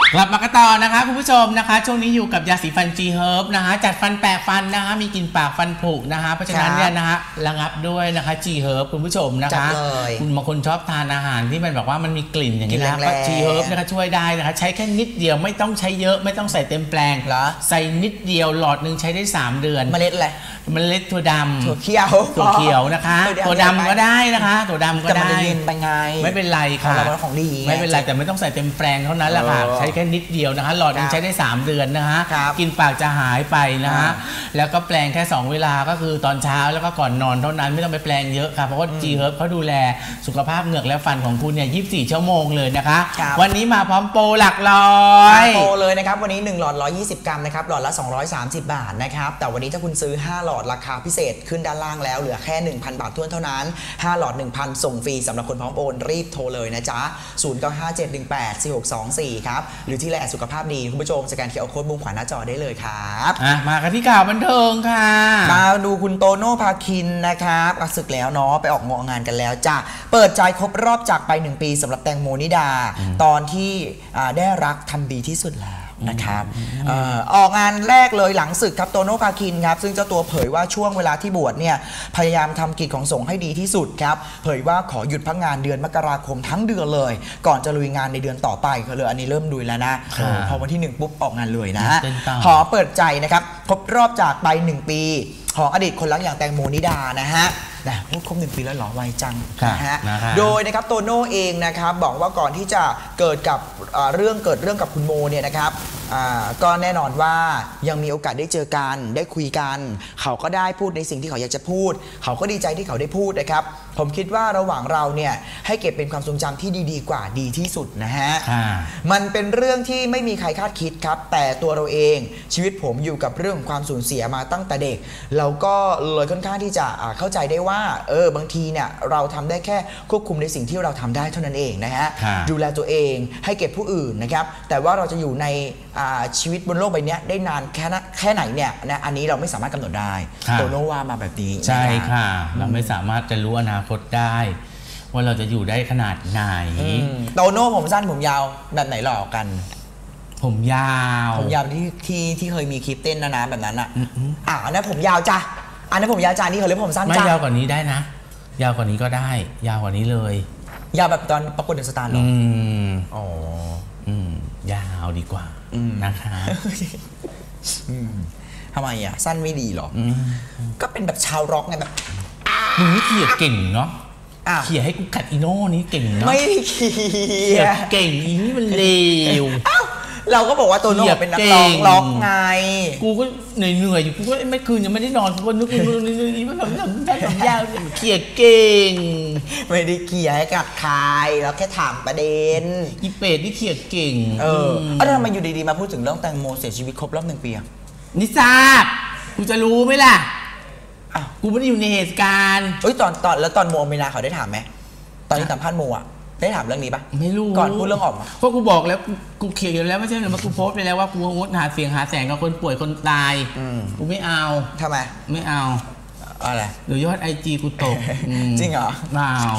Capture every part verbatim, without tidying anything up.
กลับมากันต่อนะคะคุณผู้ชมนะคะช่วงนี้อยู่กับยาสีฟัน G Herb นะคะจัดฟันแปะฟันนะคะมีกลิ่นปากฟันผุนะคะเพราะฉะนั้นเนี่ยนะคะระงับด้วยนะคะ G Herb คุณผู้ชมนะคะคุณบางคนชอบทานอาหารที่มันแบบว่ามันมีกลิ่นอย่างนี้นะก็ G Herb นะคะช่วยได้นะคะใช้แค่นิดเดียวไม่ต้องใช้เยอะไม่ต้องใส่เต็มแปลงใส่นิดเดียวหลอดหนึ่งใช้ได้สามเดือนเมล็ดอะไรเมล็ดถั่วดำถั่วเขียวถั่วเขียวนะคะถั่วดำก็ได้นะคะถั่วดำก็ได้เย็นไปไงไม่เป็นไรค่ะของดีไม่เป็นไรแต่ไม่ต้องใส่เต็มแปลงเท่านั้นแหละค่ะใช้แค่นิดเดียวนะคะหลอดนึงใช้ได้สามเดือนนะคะกินปากจะหายไปนะคะแล้วก็แปลงแค่สองเวลาก็คือตอนเช้าแล้วก็ก่อนนอนเท่านั้นไม่ต้องไปแปลงเยอะค่ะเพราะว่า G Herb เขาดูแลสุขภาพเหงือกและฟันของคุณเนี่ยยี่สิบสี่ชั่วโมงเลยนะคะวันนี้มาพร้อมโปรหลักร้อยโปรเลยนะครับวันนี้หนึ่งหลอดหนึ่งร้อยยี่สิบกรัมนะครับหลอดละสองร้อยสามสิบบาทนะครับแต่วันนี้ถ้าคุณซื้อห้าหลอดราคาพิเศษขึ้นด้านล่างแล้วเหลือแค่ หนึ่งพัน บาทเท่านั้นห้าหลอด หนึ่งพัน ส่งฟรีสำหรับคนพร้อมโอนรีบโทรเลยนะจ๊ะศูนย์ เก้า ห้า เจ็ด หนึ่ง แปด สี่ หก สอง สี่ครับหรือที่ไลน์สุขภาพดีคุณผู้ชมสแกน คิว อาร์ Code มุมขวาหน้าจอได้เลยครับมากันที่ข่าวบันเทิงค่ะมาดูคุณโตโน่ภาคินนะครับศึกแล้วเนาะไปออกงานกันแล้วจ้ะเปิดใจครบรอบจากไปหนึ่งปีสำหรับแตงโมนิดาตอนที่ได้รักทำดีที่สุดแล้วนะครับออกงานแรกเลยหลังศึกครับโตโน่ภาคินครับซึ่งเจ้าตัวเผยว่าช่วงเวลาที่บวชเนี่ยพยายามทำกิจของสงฆ์ให้ดีที่สุดครับเผยว่าขอหยุดพักงานเดือนมกราคมทั้งเดือนเลยก่อนจะลุยงานในเดือนต่อไปก็เลยอันนี้เริ่มลุยแล้วนะพอวันที่หนึ่งปุ๊บออกงานเลยนะขอเปิดใจนะครับครบรอบจากไปหนึ่งปีของอดีตคนรักอย่างแตงโมนิดานะฮะนะพูดครบหนึ่งปีแล้วหรอไวจังนะฮะโดยนะครับโตโน่เองนะครับบอกว่าก่อนที่จะเกิดกับเรื่องเกิดเรื่องกับคุณโมเนี่ยนะครับก็แน่นอนว่ายังมีโอกาสได้เจอกันได้คุยกันเขาก็ได้พูดในสิ่งที่เขาอยากจะพูดเขาก็ดีใจที่เขาได้พูดนะครับผมคิดว่าระหว่างเราเนี่ยให้เก็บเป็นความทรงจำที่ดีๆกว่าดีที่สุดนะฮะมันเป็นเรื่องที่ไม่มีใครคาดคิดครับแต่ตัวเราเองชีวิตผมอยู่กับเรื่องความสูญเสียมาตั้งแต่เด็กเราก็เลยค่อนข้างที่จะเข้าใจได้ว่าเออบางทีเนี่ยเราทำได้แค่ควบคุมในสิ่งที่เราทำได้เท่านั้นเองนะฮะดูแลตัวเองให้เก็บผู้อื่นนะครับแต่ว่าเราจะอยู่ในชีวิตบนโลกใบนี้ได้นานแค่แค่ไหนเนี่ยนะอันนี้เราไม่สามารถกำหนดได้โตโน่ว่ามาแบบนี้ใช่ค่ะเราไม่สามารถจะรู้อนาคตได้ว่าเราจะอยู่ได้ขนาดไหนโตโน่ผมสั้นผมยาวแบบไหนหล่อกันผมยาวผมยาวที่ที่ที่เคยมีคลิปเต้นนะนะแบบนั้นอ่ะอ่าอันนั้นผมยาวจ้ะอันนั้นผมยาวจ้ะนี่เขาเรียกผมสั้นจ้ะไม่ยาวกว่านี้ได้นะยาวกว่านี้ก็ได้ยาวกว่านี้เลยยาวแบบตอนประกวดเดอะสตาร์หรออืมอ๋ออืมยาวดีกว่านะคะทำไมอ่ะสั้นไม่ดีหรอก็เป็นแบบชาวร็อกไงแบบมึงนี่เขี่ยเก่งเนาะเขี่ยให้กูกัดอีโน่นี้เก่งเนาะไม่เขี่ยเก่งอีนี่มันเลวเราก็บอกว่าตัวโน่เป็นนักร้องร็อกไงกูก็เหนื่อยเหนื่อยอยู่กูก็ไม่คืนยังไม่ได้นอนกูก็นึกนึกนึกนึกมันแบบแค่สองยาวเขี่ยเก่งไม่ได้เขี่ยให้กัดใครเราแค่ถามประเด็นอีเป็ดที่เขี่ยเก่งเออแล้วทำไมอยู่ดีๆมาพูดถึงเรื่องแตงโมเสียชีวิตครบรอบหนึ่งปีอ่ะนิทราบกูจะรู้ไหมล่ะกูไม่ได้อยู่ในเหตุการณ์เอ้ยตอนตอนแล้วตอนโมเมนาเขาได้ถามไหมตอนที่สัมภาษณ์โมอ่ะได้ถามเรื่องนี้ปะไม่รู้ก่อนพูดเรื่องออกมาเพราะกูบอกแล้วกูเขียนอยู่แล้วไม่ใช่เหรอมากูโพสไปแล้วว่ากูงดหาเสียงหาแสงกับคนป่วยคนตายกูไม่เอาทำไมไม่เอาอะไรหรือยอดไอจีกูตกจริงเหรอไม่เอา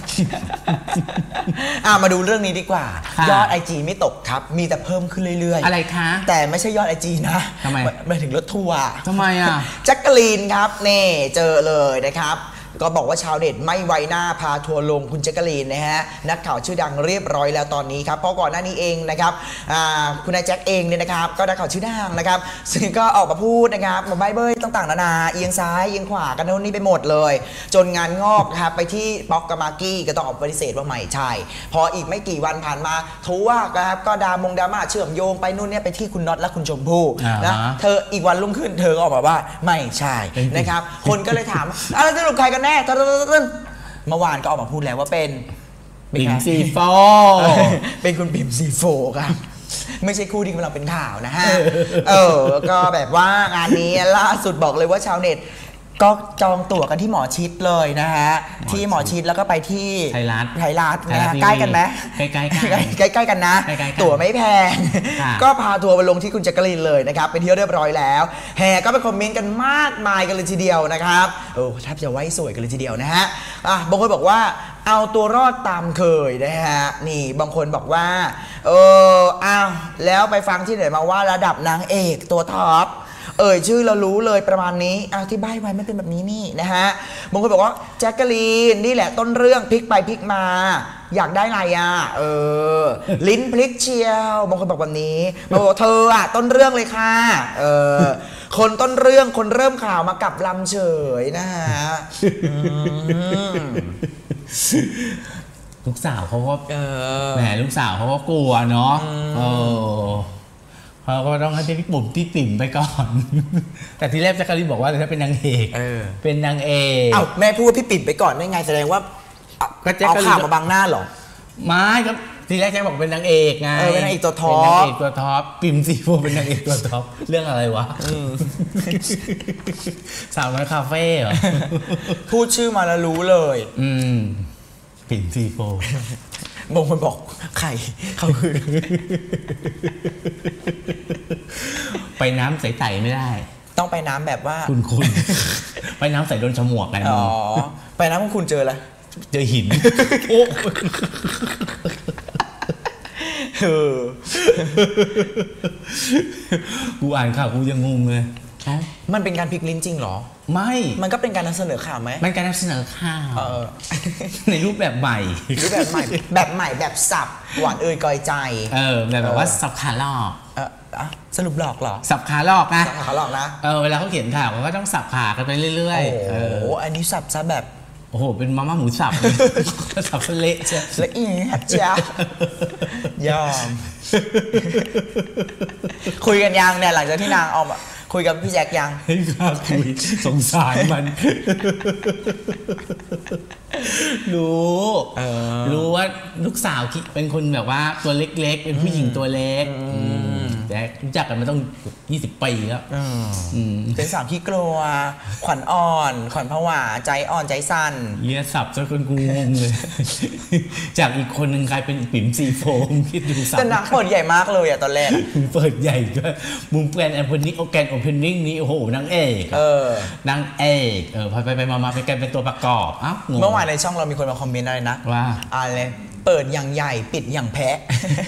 อ่ะมาดูเรื่องนี้ดีกว่ายอดไอจีไม่ตกครับมีแต่เพิ่มขึ้นเรื่อยๆอะไรคะแต่ไม่ใช่ยอดไอจีนะทำไมไม่ถึงรถทัวร์ทำไมอ่ะแจ็คกะลีนครับเน่เจอเลยนะครับก็บอกว่าชาวเน็ตไม่ไว้หน้าพาทัวร์ลงคุณแจ็คกะลีนนะฮะนักข่าวชื่อดังเรียบร้อยแล้วตอนนี้ครับเพราะก่อนหน้านี้เองนะครับคุณนายแจ็คเองเนี่ยนะครับก็นักข่าวชื่อดังนะครับซึ่งก็ออกมาพูดนะครับมาใบ้เบ้ยต่างๆนานาเอียงซ้ายเอียงขวากันโน่นนี่ไปหมดเลยจนงานงอกครับไปที่ป๊อกกับมากกี้ก็ต้องออกปฏิเสธว่าไม่ใช่พออีกไม่กี่วันผ่านมาทัวร์ครับก็ดามงดราม่าเชื่อมโยงไปนู่นเนี่ยไปที่คุณน็อตและคุณชมพู่นะเธออีกวันรุ่งขึ้นเธอก็ออกมาว่าไม่ใช่นะครับคนก็เลยถามอะไรสรุปใครกันแน่เมื่อวานก็ออกมาพูดแล้วว่าเป็นปิ่มซีโฟเป็นคุณปิ่มซีโฟครับไม่ใช่คู่ที่กำลังเป็นข่าวนะฮะเออก็แบบว่างานนี้ล่าสุดบอกเลยว่าชาวเน็ตก็จองตั๋วกันที่หมอชิดเลยนะฮะที่หมอชิดแล้วก็ไปที่ไทยรัฐไทยรัฐนะฮะใกล้กันไหมใกล้ๆกันใกล้ๆกันนะตั๋วไม่แพงก็พาทัวร์ไปลงที่คุณแจ็คกะลีนเลยนะครับไปเที่ยวเรียบร้อยแล้วแห่ก็ไปคอมเมนต์กันมากมายกันเลยทีเดียวนะครับโอ้แทบจะไว้สวยกันเลยทีเดียวนะฮะอ่ะบางคนบอกว่าเอาตัวรอดตามเคยนะฮะนี่บางคนบอกว่าเอออ้าวแล้วไปฟังที่ไหนมาว่าระดับนางเอกตัวท็อปเอ่ยชื่อเรารู้เลยประมาณนี้เอาที่ใบ้ไว้ไม่เป็นแบบนี้นี่นะฮะบางคนบอกว่าแจ็คกะลีนนี่แหละต้นเรื่องพลิกไปพลิกมาอยากได้อะไรอ่ะเออลิ้นพลิกเชียวบางคนบอกแบบนี้บางคนบอกเธออ่ะต้นเรื่องเลยค่ะเออคนต้นเรื่องคนเริ่มข่าวมากับลำเฉยนะฮะลูกสาวเขาก็แหมลูกสาวเขาก็กลัวเนาะเออเขาก็ต้องให้พี่ปุ่มที่ติ่มไปก่อนแต่ทีแรกแจ็คกะลีนบอกว่าถ้าเป็นนางเอกเป็นนางเอกเอ้าแม่พูดว่าพี่ปิ่มไปก่อนได้ไงแสดงว่าเอาข่าวมาบังหน้าหรอไม่ครับทีแรกแจ็คบอกเป็นนางเอกไงเป็นนางเอกตัวท็อปเป็นนางเอกตัวท็อปปิ่มซีโฟเป็นนางเอกตัวท็อปเรื่องอะไรวะสาวน้อยคาเฟ่เหรอพูดชื่อมาแล้วรู้เลยอืมปิ่มซีโฟบางคนบอกใครเขาคือไปน้ำใสๆไม่ได้ต้องไปน้ำแบบว่าคุณคุณไปน้ำใสโดนฉมวกไงอ๋อไปน้ำคุณคุณเจออะไรเจอหินโอ้กูอ่านข่าวกูยังงงเลยมันเป็นการพลิกลิ้นจริงเหรอไม่มันก็เป็นการนำเสนอข่าวไหมมันการนำเสนอข่าวในรูปแบบใหม่รูปแบบใหม่แบบใหม่แบบสับหวานเอ่ยกอยใจเออแบบว่าสับขาหลอกสรุปหลอกเหรอสับขาหลอกนะสับขาหลอกนะเออเวลาเขาเขียนข่าวเขาก็ต้องสับขากันไปเรื่อยๆโอ้โหอันนี้สับซะแบบโอ้โหเป็นมาม่าหมูสับสับเละใช่ละเอียดจ้ายอมคุยกันยังเนี่ยหลังจากที่นางออกคุยกับพี่แจ็คยังให้ข้าคุยสงสารมันรู้รู้ว่าลูกสาวเป็นคนแบบว่าตัวเล็กๆเป็นผู้หญิงตัวเล็กแต่รู้จักกันมาต้องยี่สิบปีแล้วเป็นสาวที่กลัวขวัญอ่อนขวัญผวาใจอ่อนใจสั่นเยี่ยสับจนคนกูงงเลยจากอีกคนหนึ่งกลายเป็นปิ่มซีโฟมคิดดูสับแต่หนักเปิดใหญ่มากเลยอะตอนแรกเปิดใหญ่ก็มุมแกรนแอนโพนิกโอแกนโอเพนนิ่งนี้โอ้โหนางเอกนางเอกเออพอไปไปมาๆไปกันเป็นตัวประกอบอ้าวเมื่อวานในช่องเรามีคนมาคอมเมนต์อะไรนะว่าอะไรเปิดอย่างใหญ่ปิดอย่างแพะ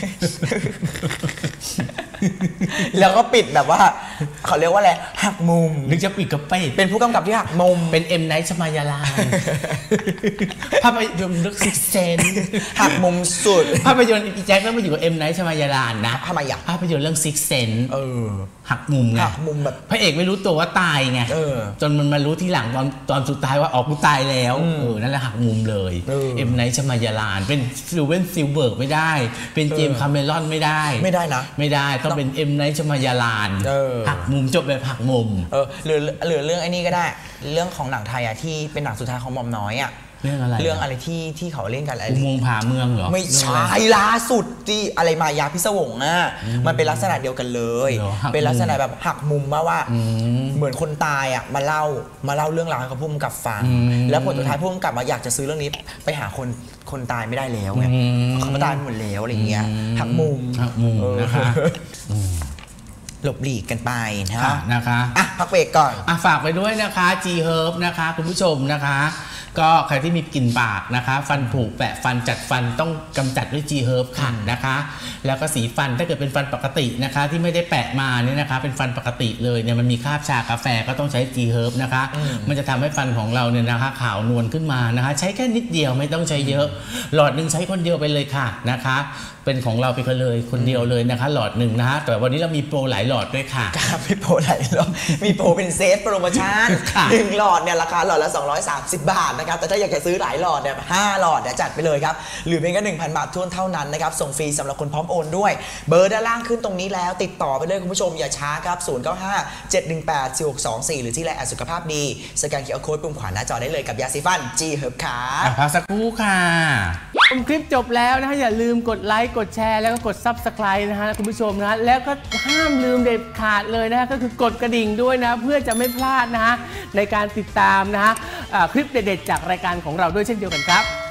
แล้วก็ปิดแบบว่าเขาเรียกว่าอะไรหักมุมหรือจะปิดก็ปิดเป็นผู้กำกับที่หักมุมเป็นเอ็มไนท์ชมายาลาภาพยนตร์เรื่องซิกเซนหักมุมสุดภาพยนตร์อีแจ็คต้องมาอยู่กับเอ็มไนท์ชมายาลานะทำไมอ่ะภาพยนตร์เรื่องซิกเซนเออหักมุมไงหักมุมแบบพระเอกไม่รู้ตัวว่าตายไงจนมันมารู้ทีหลังตอนตอนสุดท้ายว่าออกกูตายแล้วเออนั่นแหละหักมุมเลยเอ็มไนท์ชมายาลาเป็นซิลเวนซิลเบิร์กไม่ได้เป็นเจมส์คาเมรอนไม่ได้ไม่ได้นะไม่ได้ต้องเป็นเอ็มไนท์ชมายาลาหักมุมจบแบบหักมุมเออหรือหรือเรื่องไอ้นี่ก็ได้เรื่องของหนังไทยอ่ะที่เป็นหนังสุดท้ายของหม่อมน้อยอ่ะเรื่องอะไรเรื่องอะไรที่ที่เขาเล่นกันอะไรอุโมงค์ผาเมืองเหรอไม่ใช่ล่าสุดที่อะไรมายาพิศวงอ่ะมันเป็นลักษณะเดียวกันเลยเป็นลักษณะแบบหักมุมมาว่าเหมือนคนตายอ่ะมาเล่ามาเล่าเรื่องราวให้เขาพุ่มกับฟังแล้วผลสุดท้ายพุ่มกับมาอยากจะซื้อเรื่องนี้ไปหาคนคนตายไม่ได้แล้วไงเขาตายหมดแล้วอะไรเงี้ยหักมุมหักมุมนะคะหลบหลีกกันไปนะนะคะอ่ะพักเบรกก่อนอ่ะฝากไปด้วยนะคะ G Herb นะคะคุณผู้ชมนะคะก็ใครที่มีกลิ่นปากนะคะฟันผุแปะฟันจัดฟันต้องกำจัดด้วย G Herb ค่ะนะคะแล้วก็สีฟันถ้าเกิดเป็นฟันปกตินะคะที่ไม่ได้แปะมาเนี่ยนะคะเป็นฟันปกติเลยเนี่ยมันมีคราบชากาแฟก็ต้องใช้ G Herb นะคะมันจะทำให้ฟันของเราเนี่ยนะคะขาวนวลขึ้นมานะคะใช้แค่นิดเดียวไม่ต้องใช้เยอะหลอดหนึ่งใช้คนเดียวไปเลยค่ะนะคะเป็นของเราไปกันเลยคนเดียวเลยนะคะหลอดหนึ่งนะคะแต่วันนี้เรามีโปรหลายหลอดด้วยค่ะครับมีโปรหลายหลอดมีโปรเป็นเซตโปรโมชั่นหนึ่งหลอดเนี่ยราคาหลอดละสองร้อยสามสิบบาทนะครับแต่ถ้าอยากจะซื้อหลายหลอดเนี่ยห้าหลอดเนี่ยจัดไปเลยครับหรือเพียงแค่ หนึ่งพัน บาททวนเท่านั้นนะครับส่งฟรีสำหรับคนพร้อมโอนด้วยเบอร์ด้านล่างขึ้นตรงนี้แล้วติดต่อไปเลยคุณผู้ชมอย่าช้าครับศูนย์ เก้า ห้า เจ็ด หนึ่ง แปด สี่ หก สอง สี่หรือที่ไลน์แอดสุขภาพดีสแกน คิว อาร์ Code ปุ่มขวาหน้าจอได้เลยกับยาสีฟัน G Herb ครับพักสักครู่ค่ะชมคลิปจบแล้วนะฮะอย่าลืมกดไลค์กดแชร์แล้วก็กด ซับสไครบ์ นะฮะคุณผู้ชมนะแล้วก็ห้ามลืมเด็ดขาดเลยนะฮะก็คือกดกระดิ่งด้วยนะเพื่อจะไม่พลาดนะฮะในการติดตามนะฮะคลิปเด็ดๆจากรายการของเราด้วยเช่นเดียวกันครับ